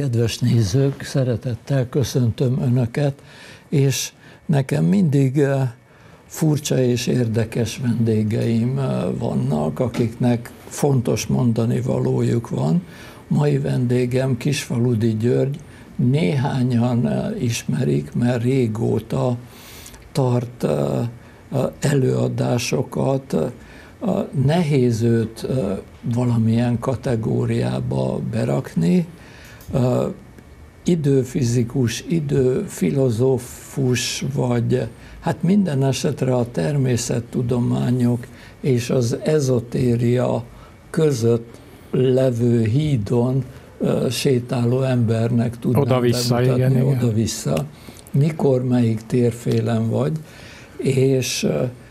Kedves nézők, szeretettel köszöntöm Önöket, és nekem mindig furcsa és érdekes vendégeim vannak, akiknek fontos mondani valójuk van. Mai vendégem Kisfaludy György, néhányan ismerik, mert régóta tart előadásokat. Nehéz őt valamilyen kategóriába berakni. Időfizikus, időfilozófus, vagy hát minden esetre a természettudományok és az ezotéria között levő hídon sétáló embernek tudnám oda-vissza, bemutatni, igen. Oda-vissza. Mikor, melyik térfélen vagy, és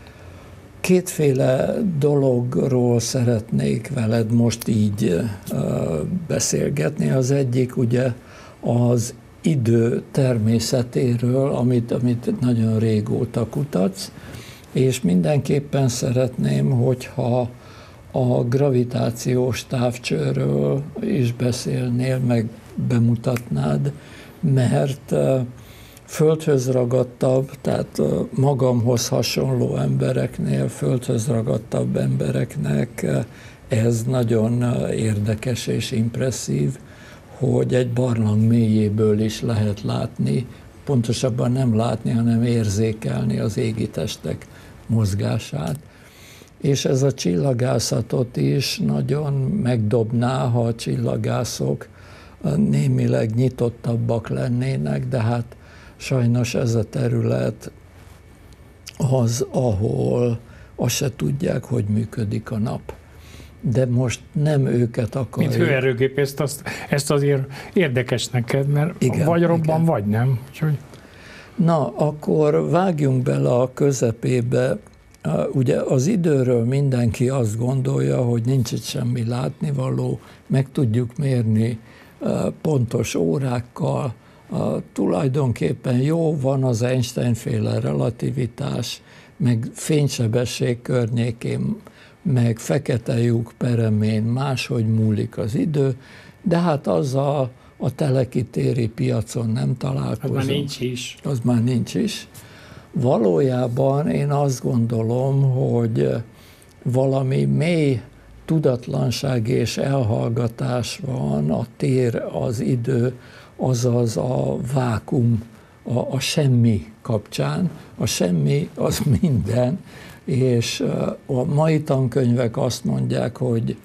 kétféle dologról szeretnék veled most így beszélgetni. Az egyik ugye az idő természetéről, amit nagyon régóta kutatsz, és mindenképpen szeretném, hogyha a gravitációs távcsőről is beszélnél, meg bemutatnád, mert földhöz ragadtabb, tehát magamhoz hasonló embereknél, földhöz ragadtabb embereknek ez nagyon érdekes és impresszív, hogy egy barlang mélyéből is lehet látni, pontosabban nem látni, hanem érzékelni az égitestek mozgását. És ez a csillagászatot is nagyon megdobná, ha a csillagászok némileg nyitottabbak lennének, de hát sajnos ez a terület az, ahol azt se tudják, hogy működik a nap. De most nem őket akarjuk. Mint hőerőgép, ezt azért érdekes neked, mert igen, vagy robban, igen, vagy nem. Úgyhogy... Na, akkor vágjunk bele a közepébe. Ugye az időről mindenki azt gondolja, hogy nincs itt semmi látnivaló, meg tudjuk mérni pontos órákkal. Tulajdonképpen jó, van az Einstein-féle relativitás, meg fénysebesség környékén, meg fekete lyuk peremén máshogy múlik az idő, de hát az a telekitéri piacon nem találkozunk. Az már nincs is. Az már nincs is. Valójában én azt gondolom, hogy valami mély tudatlanság és elhallgatás van a tér, az idő, azaz a vákum, a semmi kapcsán. A semmi az minden, és a mai tankönyvek azt mondják,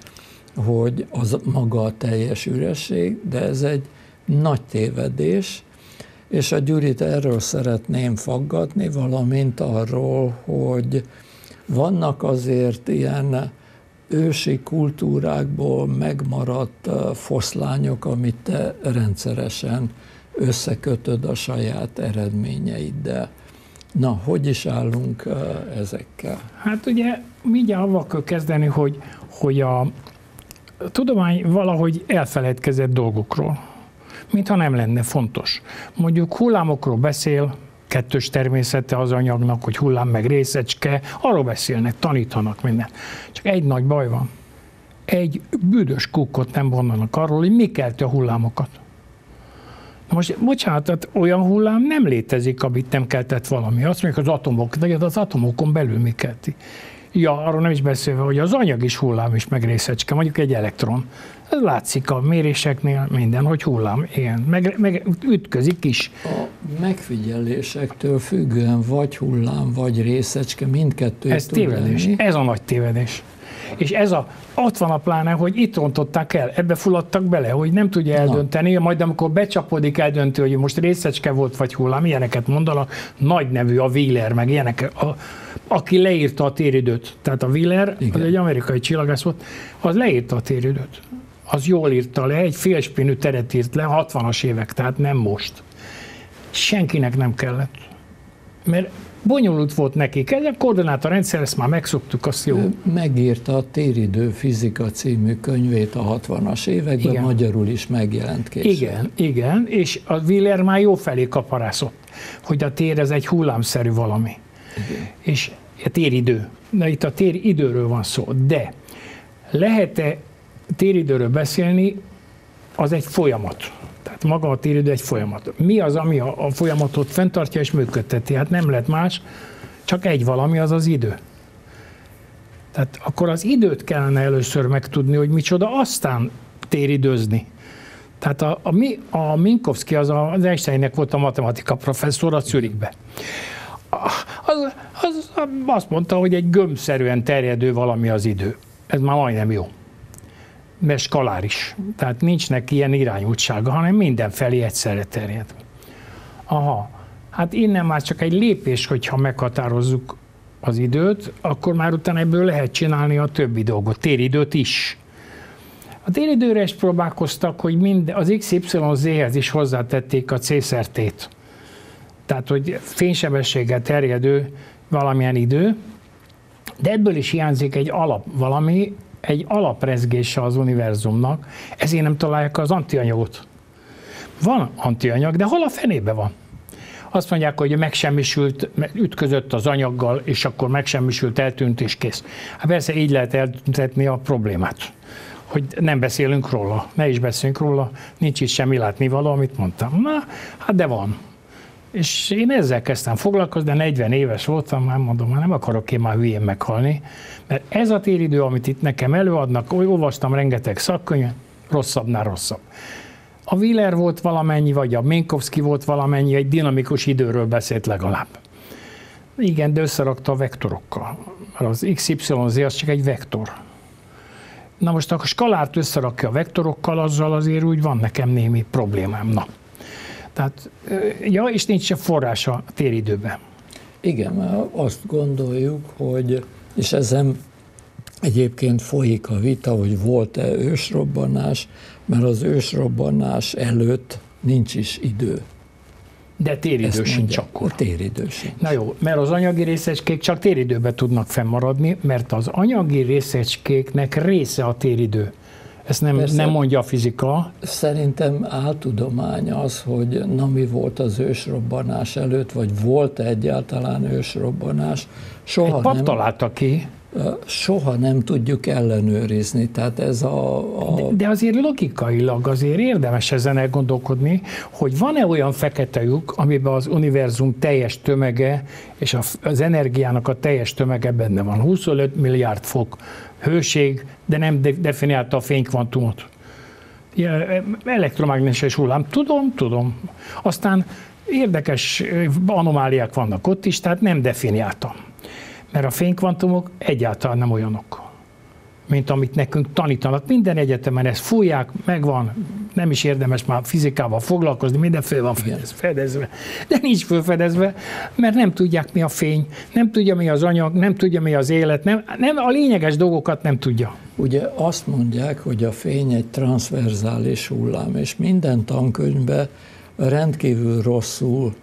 hogy az maga a teljes üresség, de ez egy nagy tévedés, és a Gyurit erről szeretném faggatni, valamint arról, hogy vannak azért ilyen ősi kultúrákból megmaradt foszlányok, amit te rendszeresen összekötöd a saját eredményeiddel. Na, hogy is állunk ezekkel? Hát ugye mindjárt avval kell kezdeni, hogy a tudomány valahogy elfeledkezett dolgokról, mintha nem lenne fontos. Mondjuk hullámokról beszél, kettős természete az anyagnak, hogy hullám meg részecske, arról beszélnek, tanítanak minden. Csak egy nagy baj van. Egy büdös kukkot nem mondanak arról, hogy mi kelti a hullámokat. Most, bocsánat, tehát olyan hullám nem létezik, amit nem keltett valami. Azt mondjuk az atomok, de az atomokon belül mi kelti. Ja, arról nem is beszélve, hogy az anyag is hullám is, meg részecske, mondjuk egy elektron. Ez látszik a méréseknél minden, hogy hullám, igen, meg ütközik is. A megfigyelésektől függően vagy hullám, vagy részecske, mindkettő. Ez tévedés, ez a nagy tévedés. És ott van a pláne, hogy itt rontották el, ebbe fulladtak bele, hogy nem tudja eldönteni, majd amikor becsapodik, eldöntő, hogy most részecske volt, vagy hullám, ilyeneket mondanak, nagy nevű a Wheeler, meg ilyenek, aki leírta a téridőt. Tehát a Wheeler, az egy amerikai csillagász volt, az leírta a téridőt. Az jól írta le, egy félspinű teret írt le, 60-as évek, tehát nem most. Senkinek nem kellett. Mert bonyolult volt nekik. Ez a koordinátorrendszer, ezt már megszoktuk, azt jó. Ő megírta a Téridő fizika című könyvét a 60-as években, igen, magyarul is megjelent később. Igen, és a Wheeler már jó felé kaparászott, hogy a tér ez egy hullámszerű valami. Igen. És a téridő. Na itt a téridőről van szó, de lehet-e téridőről beszélni, az egy folyamat. Tehát maga a téridő egy folyamat. Mi az, ami a folyamatot fenntartja és működteti? Hát nem lehet más, csak egy valami, az az idő. Tehát akkor az időt kellene először megtudni, hogy micsoda, aztán téridőzni. Tehát a Minkowski, az Einsteinnek volt a matematika professzor a Zürichbe. Az azt mondta, hogy egy gömbszerűen terjedő valami az idő. Ez már majdnem jó. Mert skaláris. Tehát nincs neki ilyen irányultsága, hanem mindenfelé egyszerre terjed. Aha. Hát innen már csak egy lépés, hogyha meghatározzuk az időt, akkor már utána ebből lehet csinálni a többi dolgot, téridőt is. A téridőre is próbálkoztak, hogy az XYZ-hez is hozzátették a C-szertét. Tehát, hogy fénysebességgel terjedő valamilyen idő, de ebből is hiányzik egy egy alaprezgése az univerzumnak, ezért nem találják az antianyagot. Van antianyag, de hol a fenébe van? Azt mondják, hogy megsemmisült, ütközött az anyaggal, és akkor megsemmisült, eltűnt és kész. Hát persze így lehet eltüntetni a problémát, hogy nem beszélünk róla, ne is beszélünk róla, nincs itt semmi látnivaló, amit mondtam. Na, hát de van. És én ezzel kezdtem foglalkozni, de 40 éves voltam, már mondom, már nem akarok én már hülyén meghalni, mert ez a téridő, amit itt nekem előadnak, olvastam rengeteg szakkönyvet, rosszabbnál rosszabb. A Wheeler volt valamennyi, vagy a Minkowski volt valamennyi, egy dinamikus időről beszélt legalább. Igen, de összerakta a vektorokkal. Az XYZ az csak egy vektor. Na most a skalárt összerakja a vektorokkal, azzal azért úgy van nekem némi problémám. Na. Tehát, ja, és nincs se forrása a téridőben. Igen, mert azt gondoljuk, hogy, és ezen egyébként folyik a vita, hogy volt-e ősrobbanás, mert az ősrobbanás előtt nincs is idő. De téridő sincs akkor. Téridő sincs. Na jó, mert az anyagi részecskék csak téridőben tudnak fennmaradni, mert az anyagi részecskéknek része a téridő. Ezt nem mondja a fizika. Szerintem áltudomány az, hogy mi volt az ősrobbanás előtt, vagy volt-e egyáltalán ősrobbanás. Egy pap találta ki. Soha nem tudjuk ellenőrizni. Tehát ez De azért logikailag azért érdemes ezen elgondolkodni, hogy van-e olyan fekete lyuk, amiben az univerzum teljes tömege és az energiának a teljes tömege benne van. 25 milliárd fok hőség, de nem definiálta a fénykvantumot. Elektromágneses hullám. Tudom. Aztán érdekes anomáliák vannak ott is, tehát nem definiálta. Mert a fénykvantumok egyáltalán nem olyanok, mint amit nekünk tanítanak. Minden egyetemen ezt fújják, megvan, nem is érdemes már fizikával foglalkozni, minden föl van fedezve. De nincs fölfedezve, mert nem tudják, mi a fény, nem tudja, mi az anyag, nem tudja, mi az élet, nem a lényeges dolgokat nem tudja. Ugye azt mondják, hogy a fény egy transzverzális hullám, és minden tankönyvben rendkívül rosszul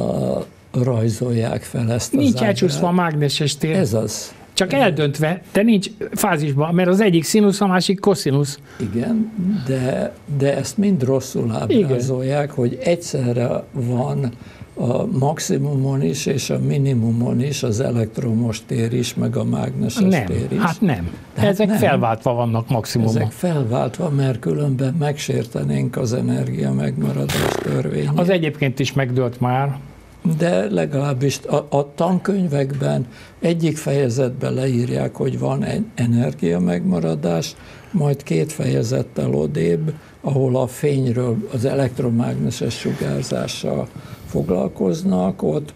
rajzolják fel ezt az Nincs elcsúszva a mágneses tér. Ez az. Csak eldöntve, de nincs fázisban, mert az egyik színusz, a másik koszinusz. Igen, de ezt mind rosszul ábrázolják, hogy egyszerre van a maximumon is, és a minimumon is, az elektromos tér is, meg a mágneses tér is. Hát nem. Ezek nem. Felváltva vannak maximumon. Ezek felváltva, mert különben megsértenénk az energia megmaradás törvényét. Az egyébként is megdőlt már. De legalábbis a tankönyvekben egyik fejezetben leírják, hogy van egy energia megmaradás, majd 2 fejezettel odébb, ahol a fényről, az elektromágneses sugárzással foglalkoznak, ott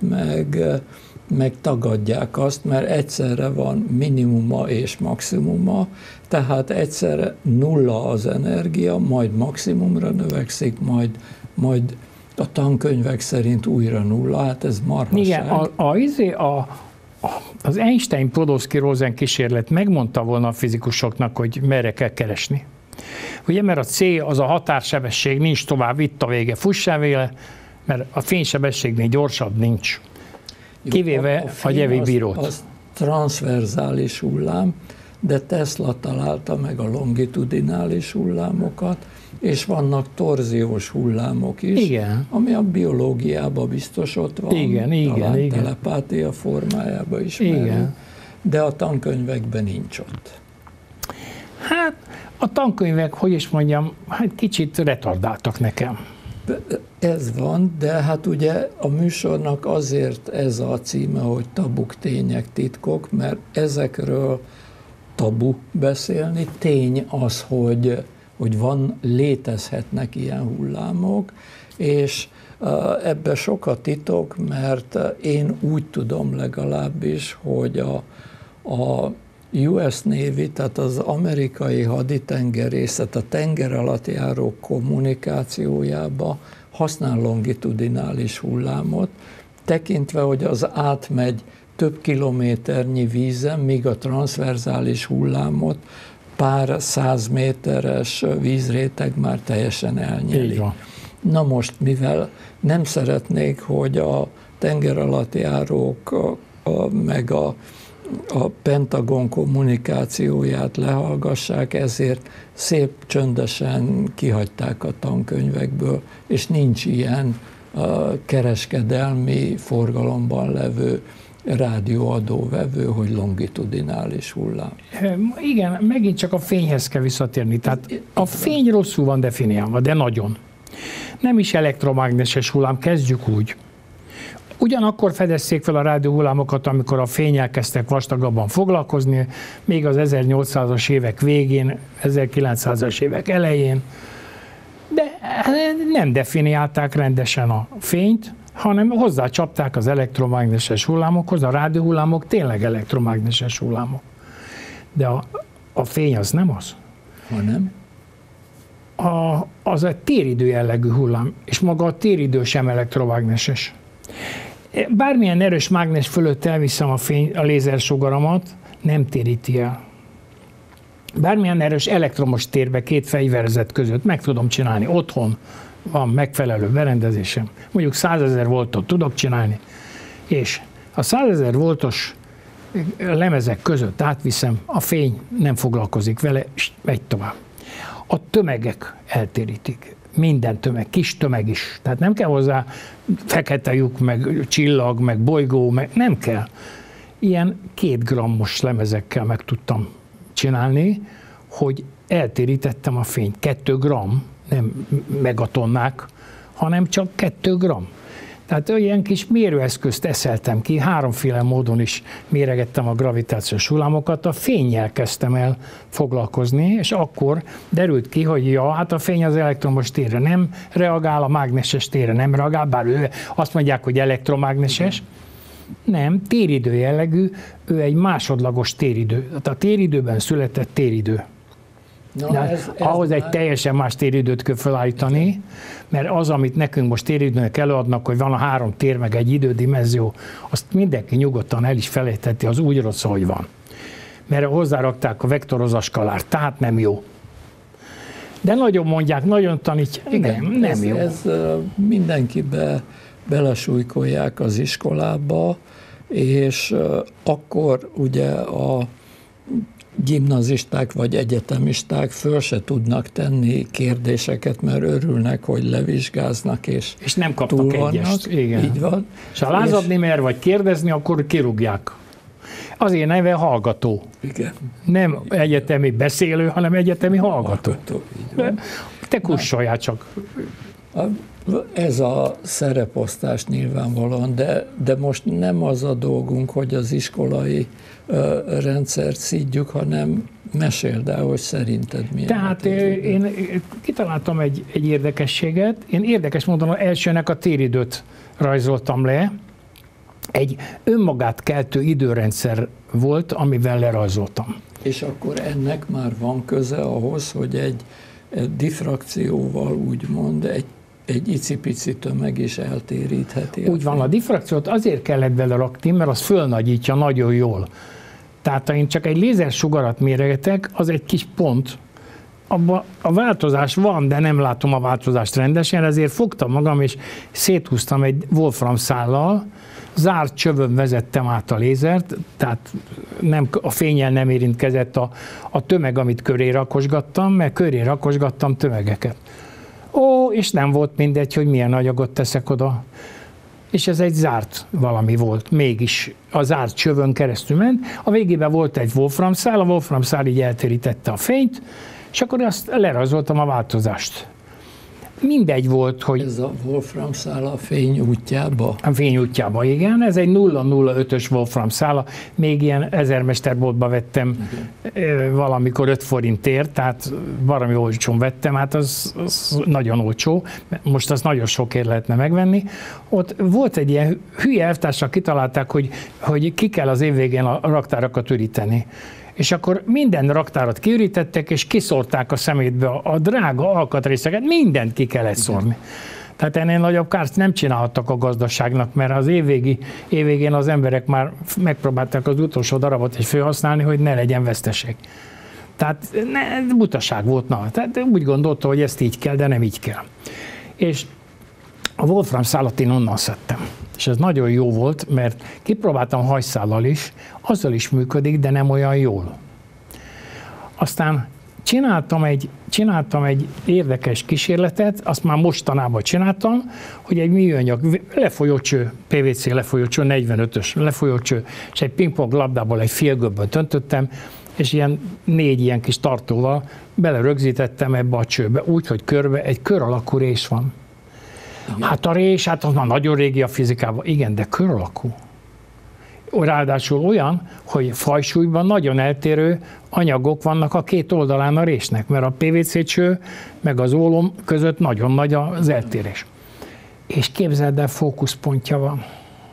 meg tagadják azt, mert egyszerre van minimuma és maximuma, tehát egyszerre nulla az energia, majd maximumra növekszik, majd a tankönyvek szerint újra nulla, hát ez marhaság. Igen, az Einstein-Podolsky-Rosen kísérlet megmondta volna a fizikusoknak, hogy merre kell keresni. Ugye, mert a C az a határsebesség, nincs tovább, itt a vége, fussál vele, mert a fénysebességnél gyorsabb nincs. Kivéve a Jevi bírót. Az transzverzális hullám, de Tesla találta meg a longitudinális hullámokat, és vannak torziós hullámok is, igen. Ami a biológiában biztos ott van, igen. telepátia formájában ismerő, de a tankönyvekben nincs ott. Hát a tankönyvek, hogy is mondjam, hát kicsit retardáltak nekem. Ez van, de hát ugye a műsornak azért ez a címe, hogy Tabuk, tények, titkok, mert ezekről tabu beszélni. Tény az, hogy létezhetnek ilyen hullámok, és ebbe sok a titok, mert én úgy tudom legalábbis, hogy a US Navy, tehát az amerikai haditengerészet a tenger alatt járó kommunikációjába használ longitudinális hullámot, tekintve, hogy az átmegy több kilométernyi vízen, míg a transzverzális hullámot pár 100 méteres vízréteg már teljesen elnyeli. Na most, mivel nem szeretnék, hogy a tenger alatt járók meg a Pentagon kommunikációját lehallgassák, ezért szép csöndesen kihagyták a tankönyvekből, és nincs ilyen kereskedelmi forgalomban levő rádióadóvevő, hogy longitudinális hullám. Igen, megint csak a fényhez kell visszatérni. Tehát a fény rosszul van definiálva, de nagyon. Nem is elektromágneses hullám, kezdjük úgy. Ugyanakkor fedezzék fel a rádióhullámokat, amikor a fénnyel kezdtek vastagabban foglalkozni, még az 1800-as évek végén, 1900-as évek elején, de nem definiálták rendesen a fényt, hanem hozzácsapták az elektromágneses hullámokhoz, a rádióhullámok tényleg elektromágneses hullámok. De a fény az nem az. Hanem? Az egy téridő jellegű hullám, és maga a téridő sem elektromágneses. Bármilyen erős mágnes fölött elviszem a lézersugaramat, nem téríti el. Bármilyen erős elektromos térbe két fegyverzet között meg tudom csinálni. Otthon van megfelelő berendezésem. Mondjuk 100 000 voltot tudok csinálni, és a 100 000 voltos lemezek között átviszem, a fény nem foglalkozik vele, és megy tovább. A tömegek eltérítik. Minden tömeg, kis tömeg is. Tehát nem kell hozzá fekete lyuk, meg csillag, meg bolygó, meg nem kell. Ilyen 2 grammos lemezekkel meg tudtam csinálni, hogy eltérítettem a fényt. 2 gramm, nem megatonnák, hanem csak 2 gramm. Tehát olyan kis mérőeszközt eszeltem ki, 3-féle módon is méregettem a gravitációs hullámokat, a fénnyel kezdtem el foglalkozni, és akkor derült ki, hogy hát a fény az elektromos térre nem reagál, a mágneses térre nem reagál, bár ő azt mondják, hogy elektromágneses. Nem, téridő jellegű, ő egy másodlagos téridő. Tehát a téridőben született téridő. Ahhoz egy teljesen más téridőt kell felállítani, mert az, amit nekünk most téridőnek előadnak, hogy van a 3 tér, meg egy idődimenzió, azt mindenki nyugodtan el is felejtheti, az úgy rossz, hogy van. Mert hozzárakták a vektorozas skalárt, tehát nem jó. De nagyon mondják, nagyon tanítják, igen, nem jó. Ez mindenkibe belesújkolják az iskolába, és akkor ugye a gimnazisták vagy egyetemisták föl se tudnak tenni kérdéseket, mert örülnek, hogy levizsgáznak, és nem kaptak egyest. Igen. Így van. És ha lázadni mer, vagy kérdezni, akkor kirúgják. Azért neve hallgató. Igen. Nem egyetemi beszélő, hanem egyetemi hallgató. Te kussoljál csak. Ez a szereposztás nyilvánvalóan, de most nem az a dolgunk, hogy az iskolai rendszert szídjuk, hanem meséld el, hogy szerinted milyen. Tehát én kitaláltam egy érdekességet. Én érdekes módon elsőnek a téridőt rajzoltam le. Egy önmagát keltő időrendszer volt, amivel lerajzoltam. És akkor ennek már van köze ahhoz, hogy egy diffrakcióval úgymond egy icipici tömeg is eltérítheti. Úgy van, a diffrakciót azért kellett belerakni, mert az fölnagyítja nagyon jól. Tehát ha én csak egy lézersugarat méregetek, az egy kis pont. Abban a változás van, de nem látom a változást rendesen, ezért fogtam magam, és széthúztam egy wolfram szállal, zárt csövön vezettem át a lézert, tehát a fénnyel nem érintkezett a tömeg, amit köré rakosgattam, mert köré rakosgattam tömegeket. És nem volt mindegy, hogy milyen anyagot teszek oda. És ez egy zárt valami volt, mégis a zárt csövön keresztül ment. A végében volt egy wolfram szál, a wolfram szál így eltérítette a fényt, és akkor azt lerajzoltam a változást. mindegy volt, hogy... Ez a Wolfram szála a fény útjába? A fény útjába, igen. Ez egy 005-ös Wolfram szála. Még ilyen ezermesterboltba vettem valamikor 5 forintért, tehát valami olcsón vettem, hát az nagyon olcsó. Most azt nagyon sokért lehetne megvenni. Ott volt egy ilyen hülye elvtársak, kitalálták, hogy ki kell az év végén a raktárakat üríteni. És akkor minden raktárat kiürítettek, és kiszórták a szemétbe a drága alkatrészeket, mindent ki kellett szórni. Tehát ennél nagyobb kárt nem csinálhattak a gazdaságnak, mert az évvégén az emberek már megpróbálták az utolsó darabot is felhasználni, hogy ne legyen veszteség. Tehát butaság volt. Tehát úgy gondolta, hogy ezt így kell, de nem így kell. És a Wolfram szálat én onnan szedtem. És ez nagyon jó volt, mert kipróbáltam hajszállal is, azzal is működik, de nem olyan jól. Aztán csináltam egy érdekes kísérletet, azt már mostanában csináltam, hogy egy műanyag lefolyócső, PVC lefolyócső, 45-ös lefolyócső, és egy pingpong labdából egy fél gömböt öntöttem, és 4 ilyen kis tartóval belerögzítettem ebbe a csőbe, úgy, hogy körbe egy kör alakú rés van. Igen. Hát a rés, az már nagyon régi a fizikában, igen, de kör alakú. Ráadásul olyan, hogy fajsúlyban nagyon eltérő anyagok vannak a két oldalán a résnek, mert a PVC cső meg az ólom között nagyon nagy az eltérés. És képzeld el, fókuszpontja van.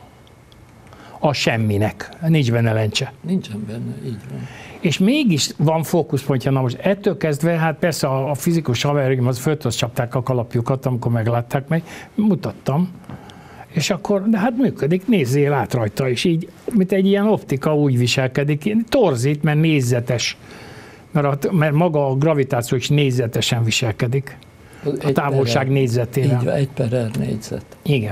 A semminek, nincs benne lencse. Nincsen benne, így van. És mégis van fókuszpontja. Na most ettől kezdve, hát persze a fizikus haverjaim az földhöz csapták a kalapjukat, amikor meglátták meg, mutattam. És akkor, de hát működik, nézzél át rajta, és így, mint egy ilyen optika úgy viselkedik, torzít, mert négyzetes, mert maga a gravitáció is négyzetesen viselkedik. A távolság négyzetére. Így van, 1/r négyzet. Igen.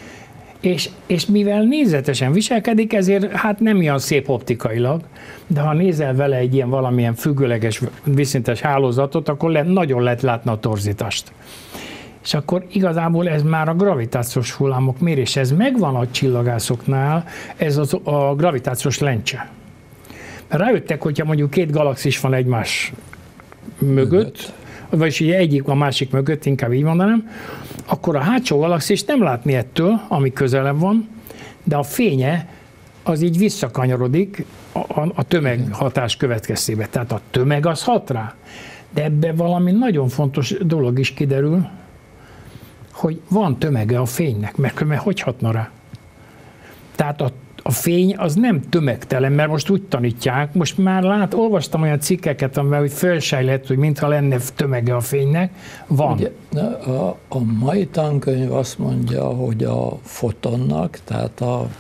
És mivel négyzetesen viselkedik, ezért hát nem ilyen szép optikailag, de ha nézel vele egy ilyen valamilyen függőleges, vízszintes hálózatot, akkor nagyon lehet látni a torzítást. És akkor igazából ez már a gravitációs hullámok mérése, ez megvan a csillagászoknál, ez a gravitációs lencse. Rájöttek, hogyha mondjuk 2 galaxis van egymás mögött, vagyis egyik a másik mögött, inkább így mondanám, akkor a hátsó galaxis nem látni ettől, ami közelebb van, de a fénye az így visszakanyarodik a tömeghatás következtében. Tehát a tömeg az hat rá. De ebben valami nagyon fontos dolog is kiderül, hogy van tömege a fénynek, mert hogy hatna rá? Tehát a fény az nem tömegtelen, mert most úgy tanítják, most már olvastam olyan cikkeket, amivel hogy felsejlett, hogy mintha lenne tömege a fénynek, van. Ugye, a mai tankönyv azt mondja, hogy a fotonnak, tehát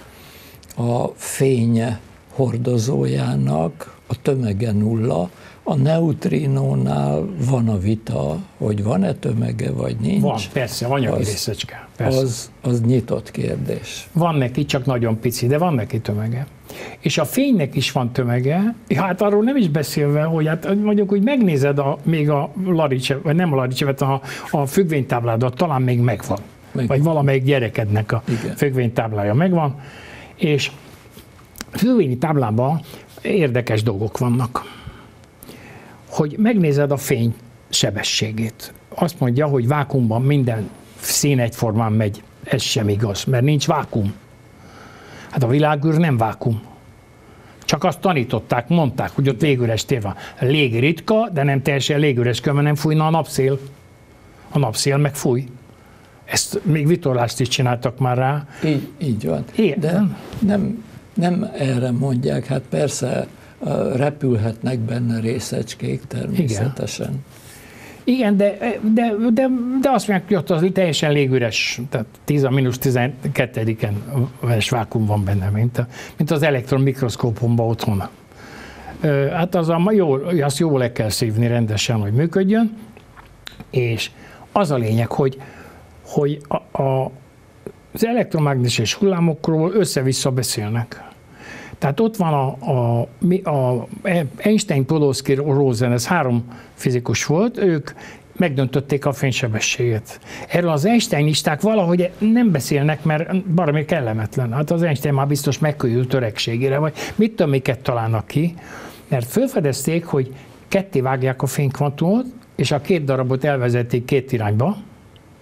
a fény hordozójának a tömege 0, a neutrinónál van a vita, hogy van-e tömege, vagy nincs. Van, persze, anyagi részecske. Persze. Az nyitott kérdés. Van neki, csak nagyon pici, de van neki tömege. És a fénynek is van tömege, hát arról nem is beszélve, hogy hát mondjuk, hogy megnézed még a Larice, vagy nem a Larice, a függvénytábládat, talán még megvan. Vagy valamelyik gyerekednek a függvénytáblája megvan, és a függvényi táblában érdekes dolgok vannak. Hogy megnézed a fény sebességét. Azt mondja, hogy vákuumban minden szín egyformán megy. Ez sem igaz, mert nincs vákuum. Hát a világűr nem vákuum. Csak azt tanították, mondták, hogy ott légüres tér van. Lég ritka, de nem teljesen légüres, mert nem fújna a napszél. A napszél meg fúj. Ezt még vitorlást is csináltak már rá. Így van. De nem erre mondják, hát persze repülhetnek benne részecskék természetesen. Igen, de azt mondják, hogy ott az teljesen légüres, tehát 10⁻12-en vákuum van benne, mint az elektron mikroszkópomban otthon. Hát azt jól le kell szívni rendesen, hogy működjön, és az a lényeg, hogy az elektromágneses hullámokról össze-vissza beszélnek. Tehát ott van a Einstein, Podolsky, Rosen, ez 3 fizikus volt, ők megdöntötték a fénysebességet. Erről az Einsteinisták valahogy nem beszélnek, mert valami kellemetlen. Hát az Einstein már biztos megküzdött öregségére, vagy mit tudom, miket találnak ki, mert felfedezték, hogy ketté vágják a fénykvantumot, és a 2 darabot elvezették 2 irányba,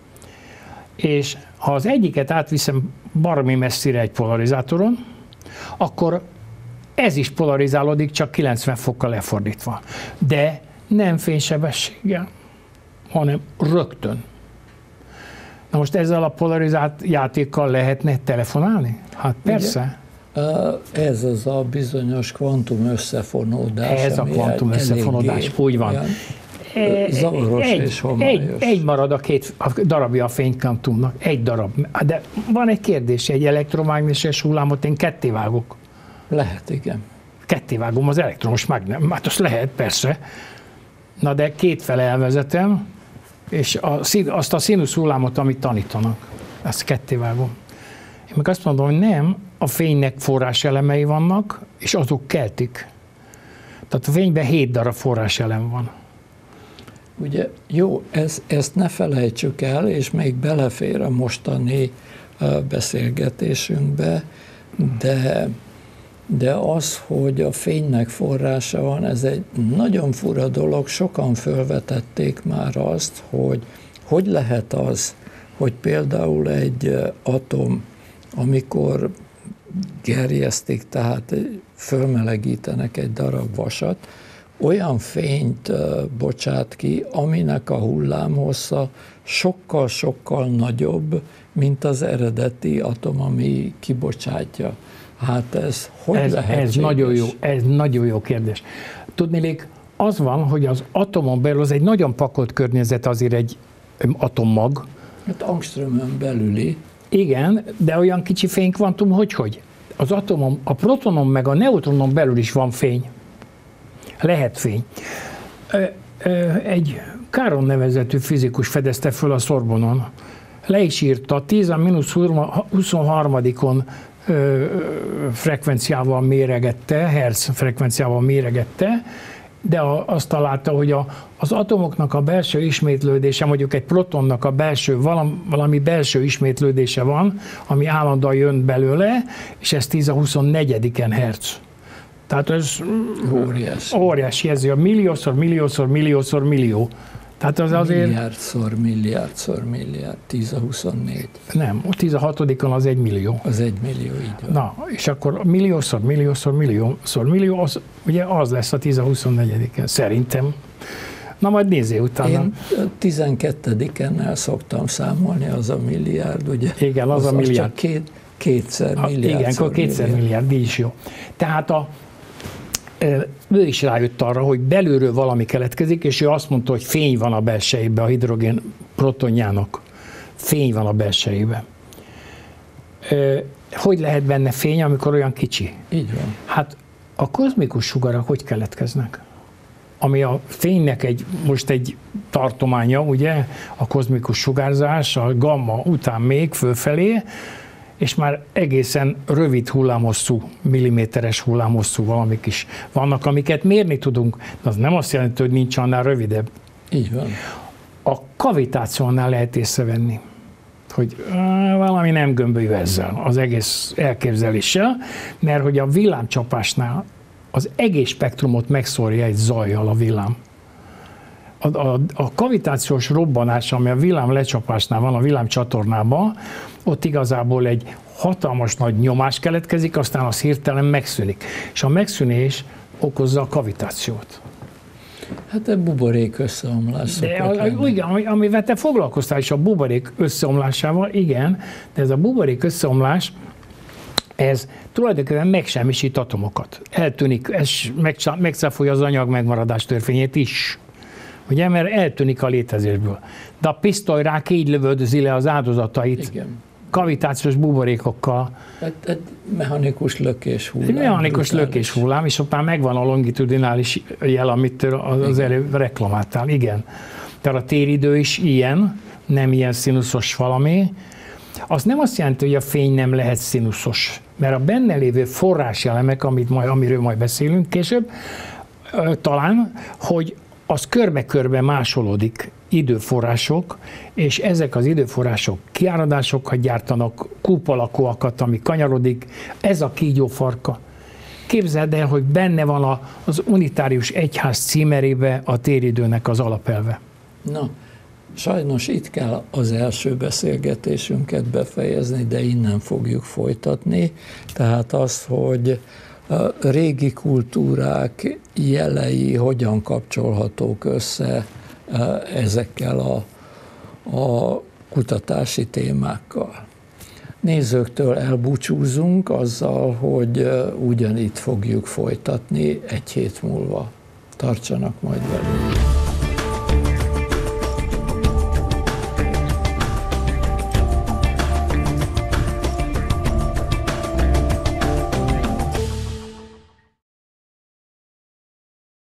és ha az egyiket átviszem baromi messzire egy polarizátoron, akkor ez is polarizálódik, csak 90 fokkal lefordítva. De nem fénysebességgel, hanem rögtön. Na most ezzel a polarizált játékkal lehetne telefonálni? Hát persze. Ugye, ez az a bizonyos kvantum összefonódás. Ez a kvantum összefonódás, úgy van. Zavaros és homályos. Egy marad a darabja a fénykvantumnak, egy darab. De van egy kérdés, egy elektromágneses hullámot én ketté vágok. Lehet, igen. Ketté vágom az elektromos mágneses, hát azt lehet, persze. Na de kétfele elvezetem, és azt a színusz hullámot, amit tanítanak, ezt ketté vágom. Én meg azt mondom, hogy nem, a fénynek forráselemei vannak, és azok keltik. Tehát a fényben 7 darab forráselem van. Ugye, jó, ezt ne felejtsük el, és még belefér a mostani beszélgetésünkbe, de az, hogy a fénynek forrása van, ez egy nagyon fura dolog, sokan felvetették már azt, hogy lehet az, hogy például egy atom, amikor gerjesztik, tehát fölmelegítenek egy darab vasat, olyan fényt bocsát ki, aminek a hullámhossza sokkal-sokkal nagyobb, mint az eredeti atom, ami kibocsátja. Hát ez hogy lehetséges? Ez nagyon jó kérdés. Tudniillik, az van, hogy az atomon belül az egy nagyon pakolt környezet, azért egy atommag. Hát angströmön belüli. Igen, de olyan kicsi fénykvantum, hogy? Az atomon, a protonon meg a neutronon belül is van fény. Lehet fény. Egy Caron nevezetű fizikus fedezte föl a Sorbonon. Le is írta, 10⁻23-on frekvenciával méregette, hertz frekvenciával méregette, de azt találta, hogy az atomoknak a belső ismétlődése, mondjuk egy protonnak a belső, valami belső ismétlődése van, ami állandóan jön belőle, és ez 10⁻24 hertz. Tehát ez óriási, ez a millió. Tehát az azért... Milliárd, 10⁻24. Nem, 16-on az 1 millió. Az 1 millió, így van. Na, és akkor millió, az, ugye az lesz a 10⁻24-en, szerintem. Na, majd nézzél utána. Én 12-en szoktam számolni, az a milliárd, ugye? Igen, az a milliárd. Csak kétszer milliárd. Igen, akkor kétszer milliárd, így is jó. Tehát ő is rájött arra, hogy belülről valami keletkezik, és ő azt mondta, hogy fény van a belsejében, a hidrogén protonjának. Fény van a belsejében. Hogy lehet benne fény, amikor olyan kicsi? Így van. Hát a kozmikus sugarak hogy keletkeznek? Ami a fénynek most egy tartománya, ugye, a kozmikus sugárzás, a gamma után még fölfelé, és már egészen rövid hullámhosszú, milliméteres hullámhosszú valamik is vannak, amiket mérni tudunk, de az nem azt jelenti, hogy nincs annál rövidebb. Így van. A kavitációnál lehet észrevenni, hogy valami nem gömbölyű ezzel, az egész elképzeléssel, mert hogy a villámcsapásnál az egész spektrumot megszórja egy zajjal a villám. A kavitációs robbanás, ami a villám lecsapásnál van, a villámcsatornában, ott igazából egy hatalmas nagy nyomás keletkezik, aztán az hirtelen megszűnik. És a megszűnés okozza a kavitációt. Hát egy buborék összeomlás. Igen, amivel te foglalkoztál is a buborék összeomlásával, igen, de ez a buborék összeomlás, ez tulajdonképpen megsemmisít atomokat. Eltűnik, ez megcáfolja az anyag megmaradás törvényét is. Ugye, mert eltűnik a létezésből. De a pisztolyrák így lövöldözi le az áldozatait. Igen. Kavitációs buborékokkal. Egy mechanikus lökéshullám. Mechanikus lökéshullám, és ott már megvan a longitudinális jel, amit az előbb reklamáltál. Igen. Tehát a téridő is ilyen, nem ilyen színuszos valami. Az nem azt jelenti, hogy a fény nem lehet színuszos, mert a benne lévő forráselemek, amiről majd beszélünk később, talán, hogy az körbe-körbe másolódik időforrások, és ezek az időforrások kiáradásokat gyártanak, kúp alakúakat, ami kanyarodik, ez a kígyófarka. Képzeld el, hogy benne van az unitárius egyház címerébe a téridőnek az alapelve. Na, Sajnos itt kell az első beszélgetésünket befejezni, de innen fogjuk folytatni. Tehát az, hogy a régi kultúrák jelei hogyan kapcsolhatók össze ezekkel a kutatási témákkal. Nézőktől elbúcsúzunk azzal, hogy ugyanitt fogjuk folytatni egy hét múlva. Tartsanak majd velünk!